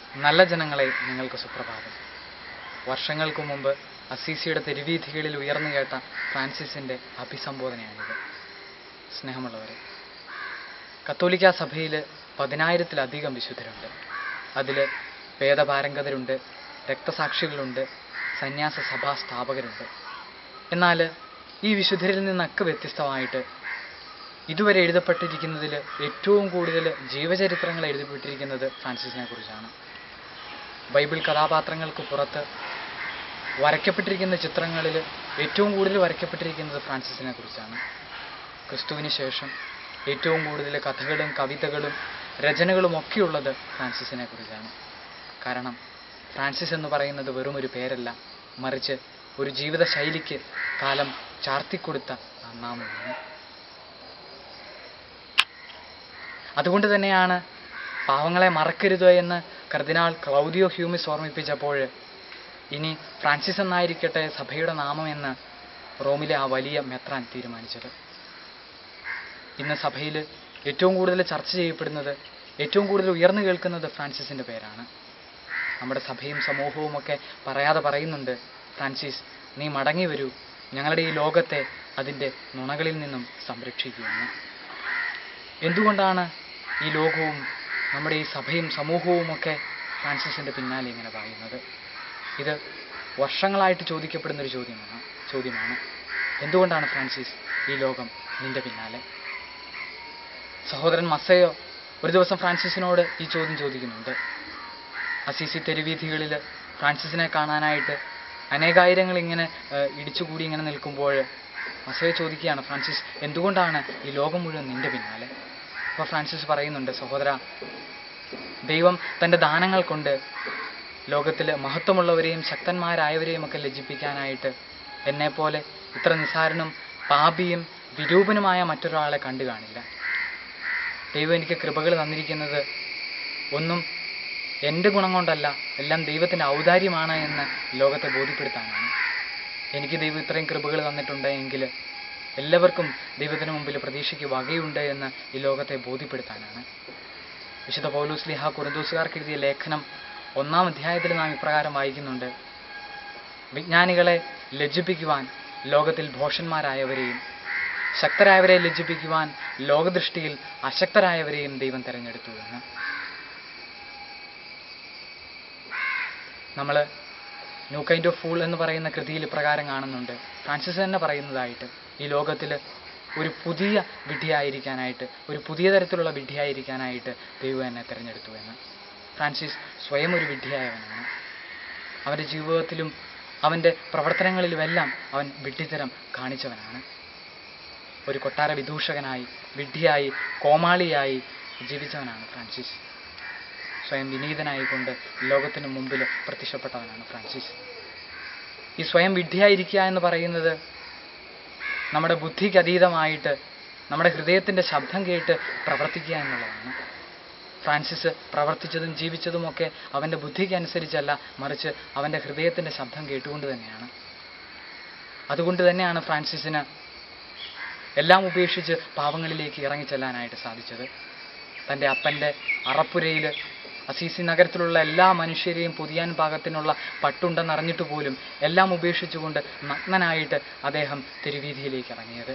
നല്ല ജനങ്ങളെ നിങ്ങൾക്ക് സുപ്രഭാതം. വർഷങ്ങൾക്ക് മുമ്പ് അസീസിയുടെ തെരുവീഥികളിൽ ഉയർന്നു കേട്ട ഫ്രാൻസിസിൻ്റെ അഭിസംബോധനയാണിത്. സ്നേഹമുള്ളവരെ, കത്തോലിക്ക സഭയിൽ 10,000-ലധികം വിശുദ്ധരുണ്ട്. അതിൽ വേദപാരംഗതരുണ്ട്, രക്തസാക്ഷികളുണ്ട്, സന്യാസ സഭാ സ്ഥാപകരുണ്ട്. എന്നാൽ ഈ വിശുദ്ധരിൽ നിന്നൊക്കെ വ്യത്യസ്തമായിട്ട് ഇതുവരെ എഴുതപ്പെട്ടിരിക്കുന്നതിൽ ഏറ്റവും കൂടുതൽ ജീവചരിത്രങ്ങൾ എഴുതപ്പെട്ടിരിക്കുന്നത് ഫ്രാൻസിസിനെ കുറിച്ചാണ്. ബൈബിൾ കഥാപാത്രങ്ങൾക്ക് പുറത്ത് വരയ്ക്കപ്പെട്ടിരിക്കുന്ന ചിത്രങ്ങളിൽ ഏറ്റവും കൂടുതൽ വരയ്ക്കപ്പെട്ടിരിക്കുന്നത് ഫ്രാൻസിസിനെ കുറിച്ചാണ്. ക്രിസ്തുവിന് ശേഷം ഏറ്റവും കൂടുതൽ കഥകളും കവിതകളും രചനകളും ഒക്കെയുള്ളത് ഫ്രാൻസിസിനെ കുറിച്ചാണ്. കാരണം ഫ്രാൻസിസ് എന്ന് പറയുന്നത് വെറും ഒരു പേരല്ല, മറിച്ച് ഒരു ജീവിത ശൈലിക്ക് കാലം ചാർത്തിക്കൊടുത്ത നാമമാണ്. അതുകൊണ്ട് തന്നെയാണ് പാവങ്ങളെ മറക്കരുത് എന്ന് കർദിനാൾ ക്ലൗദിയോ ഹ്യൂമിസ് ഓർമ്മിപ്പിച്ചപ്പോൾ ഇനി ഫ്രാൻസിസ് എന്നായിരിക്കട്ടെ സഭയുടെ നാമം എന്ന് റോമിലെ ആ വലിയ മെത്രാൻ തീരുമാനിച്ചത്. ഇന്ന് സഭയിൽ ഏറ്റവും കൂടുതൽ ചർച്ച ചെയ്യപ്പെടുന്നത്, ഏറ്റവും കൂടുതൽ ഉയർന്നു കേൾക്കുന്നത് ഫ്രാൻസിസിൻ്റെ പേരാണ്. നമ്മുടെ സഭയും സമൂഹവും ഒക്കെ പറയാതെ പറയുന്നുണ്ട്, ഫ്രാൻസിസ് നീ മടങ്ങി വരൂ, ഞങ്ങളുടെ ഈ ലോകത്തെ അതിൻ്റെ നുണകളിൽ നിന്നും സംരക്ഷിക്കുമെന്ന്. എന്തുകൊണ്ടാണ് ഈ ലോകവും നമ്മുടെ ഈ സഭയും സമൂഹവും ഒക്കെ ഫ്രാൻസിസിൻ്റെ പിന്നാലെ ഇങ്ങനെ പറയുന്നത്? ഇത് വർഷങ്ങളായിട്ട് ചോദിക്കപ്പെടുന്നൊരു ചോദ്യമാണ്. എന്തുകൊണ്ടാണ് ഫ്രാൻസിസ് ഈ ലോകം നിന്റെ പിന്നാലെ? സഹോദരൻ മസയോ ഒരു ദിവസം ഫ്രാൻസിസിനോട് ഈ ചോദ്യം ചോദിക്കുന്നുണ്ട്. അസീസി തെരുവീഥികളിൽ ഫ്രാൻസിസിനെ കാണാനായിട്ട് അനേകായിരങ്ങൾ ഇങ്ങനെ ഇടിച്ചുകൂടി ഇങ്ങനെ നിൽക്കുമ്പോൾ മസയോ ചോദിക്കുകയാണ്, ഫ്രാൻസിസ് എന്തുകൊണ്ടാണ് ഈ ലോകം മുഴുവൻ നിന്റെ പിന്നാലെ? അപ്പോൾ ഫ്രാൻസിസ് പറയുന്നുണ്ട്, സഹോദര, ദൈവം തൻ്റെ ദാനങ്ങൾ കൊണ്ട് ലോകത്തിൽ മഹത്വമുള്ളവരെയും ശക്തന്മാരായവരെയും ഒക്കെ ലജ്ജിപ്പിക്കാനായിട്ട് എന്നെപ്പോലെ ഇത്ര നിസ്സാരനും പാപിയും വിരൂപനുമായ മറ്റൊരാളെ കണ്ടു കാണില്ല. ദൈവം എനിക്ക് കൃപകൾ തന്നിരിക്കുന്നത് ഒന്നും എൻ്റെ ഗുണം കൊണ്ടല്ല, എല്ലാം ദൈവത്തിൻ്റെ ഔദാര്യമാണ് എന്ന് ലോകത്തെ ബോധ്യപ്പെടുത്താനാണ്. എനിക്ക് ദൈവം ഇത്രയും കൃപകൾ തന്നിട്ടുണ്ടെങ്കിൽ എല്ലാവർക്കും ദൈവത്തിന് മുമ്പിൽ പ്രതീക്ഷയ്ക്ക് വകയുണ്ട് എന്ന് ഈ ലോകത്തെ ബോധ്യപ്പെടുത്താനാണ്. വിശുദ്ധ പൗലോസ് ശ്ലീഹ കൊരിന്തോസുകാർക്ക് എഴുതിയ ലേഖനം 1-ാം അധ്യായത്തിൽ നാം ഇപ്രകാരം വായിക്കുന്നുണ്ട്, വിജ്ഞാനികളെ ലജ്ജിപ്പിക്കുവാൻ ലോകത്തിൽ ഭോഷന്മാരായവരെയും ശക്തരായവരെ ലജ്ജിപ്പിക്കുവാൻ ലോകദൃഷ്ടിയിൽ അശക്തരായവരെയും ദൈവം തിരഞ്ഞെടുത്തു എന്ന്. നമ്മൾ ന്യൂ കൈൻഡ് ഓഫ് ഫൂൾ എന്ന് പറയുന്ന കൃതിയിൽ ഇപ്രകാരം കാണുന്നുണ്ട്, ഫ്രാൻസിസ് തന്നെ പറയുന്നതായിട്ട്, ഈ ലോകത്തിൽ ഒരു പുതിയ വിഡ്ഢിയായിരിക്കാനായിട്ട്, ഒരു പുതിയ തരത്തിലുള്ള വിഡ്ഢിയായിരിക്കാനായിട്ട് ദൈവം എന്നെ തിരഞ്ഞെടുത്തു എന്ന്. ഫ്രാൻസിസ് സ്വയം ഒരു വിഡ്ഢിയായവനാണ്. അവൻ്റെ ജീവിതത്തിലും അവൻ്റെ പ്രവർത്തനങ്ങളിലുമെല്ലാം അവൻ വിഡ്ഢിത്തരം കാണിച്ചവനാണ്. ഒരു കൊട്ടാര വിദൂഷകനായി, വിഡ്ഢിയായി, കോമാളിയായി ജീവിച്ചവനാണ് ഫ്രാൻസിസ്. സ്വയം വിനീതനായിക്കൊണ്ട് ലോകത്തിന് മുമ്പിൽ പ്രത്യക്ഷപ്പെട്ടവനാണ് ഫ്രാൻസിസ്. ഈ സ്വയം വിഡ്ഢിയായിരിക്കുക എന്ന് പറയുന്നത് നമ്മുടെ ബുദ്ധിക്ക് അതീതമായിട്ട് നമ്മുടെ ഹൃദയത്തിൻ്റെ ശബ്ദം കേട്ട് പ്രവർത്തിക്കുക എന്നുള്ളതാണ്. ഫ്രാൻസിസ് പ്രവർത്തിച്ചതും ജീവിച്ചതുമൊക്കെ അവൻ്റെ ബുദ്ധിക്ക് അനുസരിച്ചല്ല, മറിച്ച് അവൻ്റെ ഹൃദയത്തിൻ്റെ ശബ്ദം കേട്ടുകൊണ്ട് തന്നെയാണ്. അതുകൊണ്ട് തന്നെയാണ് ഫ്രാൻസിസിന് എല്ലാം ഉപേക്ഷിച്ച് പാവങ്ങളിലേക്ക് ഇറങ്ങിച്ചെല്ലാനായിട്ട് സാധിച്ചത്. തൻ്റെ അപ്പൻ്റെ അറപ്പുരയിൽ അസീസി നഗരത്തിലുള്ള എല്ലാ മനുഷ്യരെയും പൊതിയാൻ പാകത്തിനുള്ള പട്ടുണ്ടെന്നറിഞ്ഞിട്ട് പോലും എല്ലാം ഉപേക്ഷിച്ചുകൊണ്ട് നഗ്നനായിട്ട് അദ്ദേഹം തെരുവീഥിയിലേക്ക് ഇറങ്ങിയത്.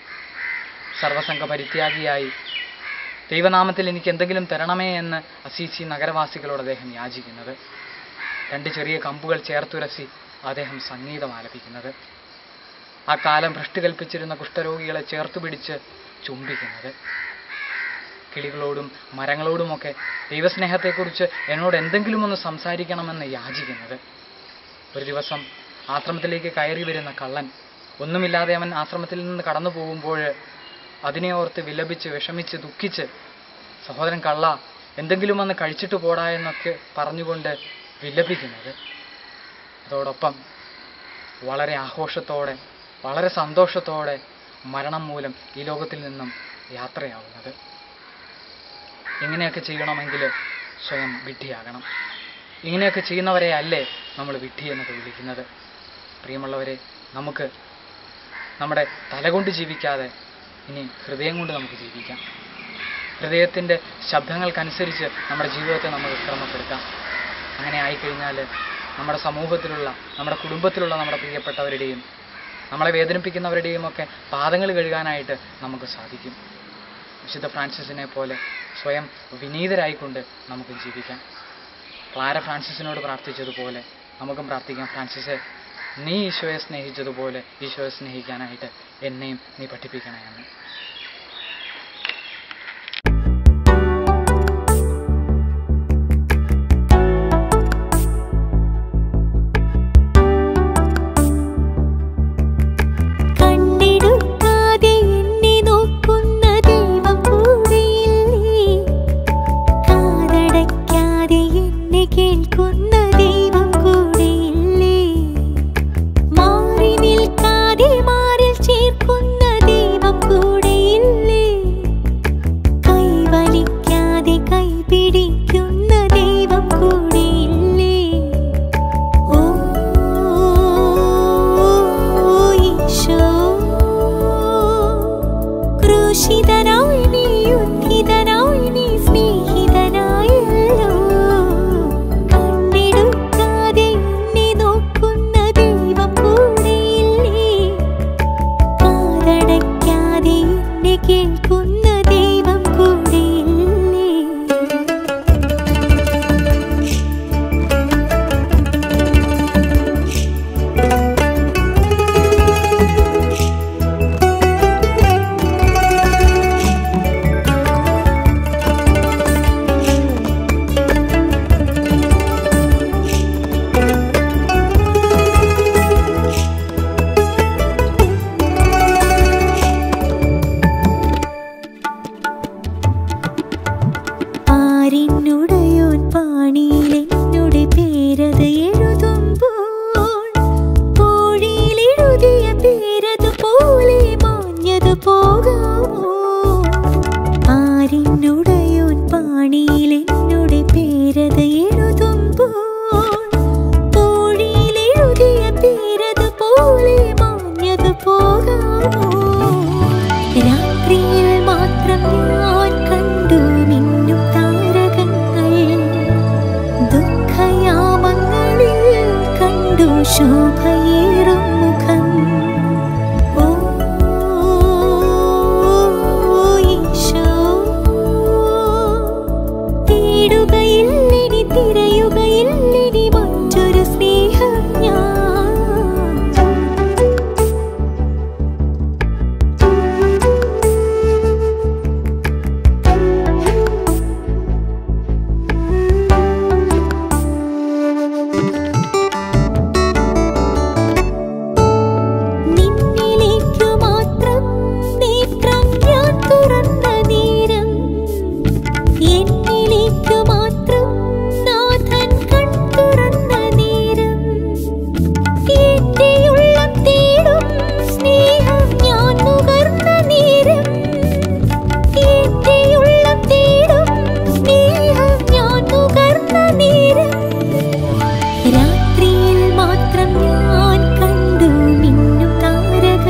സർവസംഘ പരിത്യാഗിയായി ദൈവനാമത്തിൽ എനിക്ക് എന്തെങ്കിലും തരണമേ എന്ന് അസീസി നഗരവാസികളോട് അദ്ദേഹം യാചിക്കുന്നത്. 2 ചെറിയ കമ്പുകൾ ചേർത്തുരസി അദ്ദേഹം സംഗീതം ആലപിക്കുന്നത്. ആ കാലം ഭ്രഷ്ട് കൽപ്പിച്ചിരുന്ന കുഷ്ഠരോഗികളെ ചേർത്തുപിടിച്ച് ചുംബിക്കുന്നത്. കിളികളോടും മരങ്ങളോടുമൊക്കെ ദൈവസ്നേഹത്തെക്കുറിച്ച് എന്നോട് എന്തെങ്കിലും ഒന്ന് സംസാരിക്കണമെന്ന് യാചിക്കുന്നത്. ഒരു ദിവസം ആശ്രമത്തിലേക്ക് കയറി വരുന്ന കള്ളൻ, ഒന്നുമില്ലാതെ അവൻ ആശ്രമത്തിൽ നിന്ന് കടന്നു പോകുമ്പോൾ അതിനെ ഓർത്ത് വിലപിച്ച് വിഷമിച്ച് ദുഃഖിച്ച്, സഹോദരൻ കള്ള, എന്തെങ്കിലും ഒന്ന് കഴിച്ചിട്ട് പോടാ എന്നൊക്കെ പറഞ്ഞുകൊണ്ട് വിലപിക്കുന്നത്. അതോടൊപ്പം വളരെ ആഘോഷത്തോടെ, വളരെ സന്തോഷത്തോടെ മരണം മൂലം ഈ ലോകത്തിൽ നിന്നും യാത്രയാവുന്നത്. ഇങ്ങനെയൊക്കെ ചെയ്യണമെങ്കിൽ സ്വയം വിഡ്ഢിയാകണം. ഇങ്ങനെയൊക്കെ ചെയ്യുന്നവരെ അല്ലേ നമ്മൾ വിഡ്ഢി എന്നൊക്കെ വിളിക്കുന്നത്. പ്രിയമുള്ളവരെ, നമുക്ക് നമ്മുടെ തലകൊണ്ട് ജീവിക്കാതെ ഇനി ഹൃദയം കൊണ്ട് നമുക്ക് ജീവിക്കാം. ഹൃദയത്തിൻ്റെ ശബ്ദങ്ങൾക്കനുസരിച്ച് നമ്മുടെ ജീവിതത്തെ നമുക്ക് ക്രമപ്പെടുത്താം. അങ്ങനെ ആയിക്കഴിഞ്ഞാൽ നമ്മുടെ സമൂഹത്തിലുള്ള, നമ്മുടെ കുടുംബത്തിലുള്ള നമ്മുടെ പ്രിയപ്പെട്ടവരുടെയും നമ്മളെ വേദനിപ്പിക്കുന്നവരുടെയും ഒക്കെ പാദങ്ങൾ കഴുകാനായിട്ട് നമുക്ക് സാധിക്കും. വിശുദ്ധ ഫ്രാൻസിസിനെ പോലെ സ്വയം വിനീതരായിക്കൊണ്ട് നമുക്ക് ജീവിക്കാം. ക്ലാര ഫ്രാൻസിസിനോട് പ്രാർത്ഥിച്ചതുപോലെ നമുക്കും പ്രാർത്ഥിക്കാം, ഫ്രാൻസിസെ, നീ ഈശോയെ സ്നേഹിച്ചതുപോലെ ഈശോയെ സ്നേഹിക്കാനായിട്ട് എന്നെയും നീ പഠിപ്പിക്കണേ എന്ന്.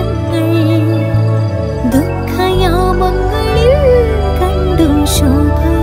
ശോഭ